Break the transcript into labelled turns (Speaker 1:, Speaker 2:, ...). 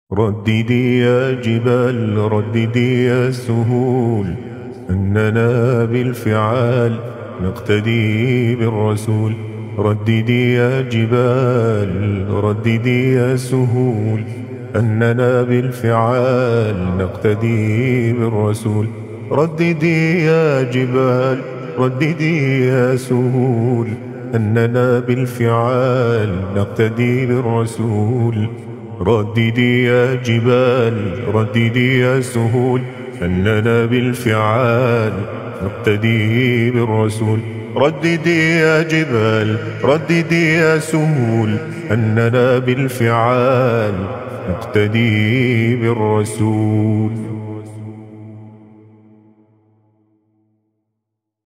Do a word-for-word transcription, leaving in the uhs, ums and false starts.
Speaker 1: رددي يا جبال، رددي يا سهول، أننا بالفعال نقتدي بالرسول. رددي يا جبال، رددي يا سهول، أننا بالفعال نقتدي بالرسول. رددي يا جبال، رددي يا سهول، أننا بالفعال نقتدي بالرسول. رددي يا جبال، رددي يا سهول، أننا بالفعال نقتدي بالرسول. رددي يا جبال، رددي يا سهول، أننا بالفعال نقتدي بالرسول.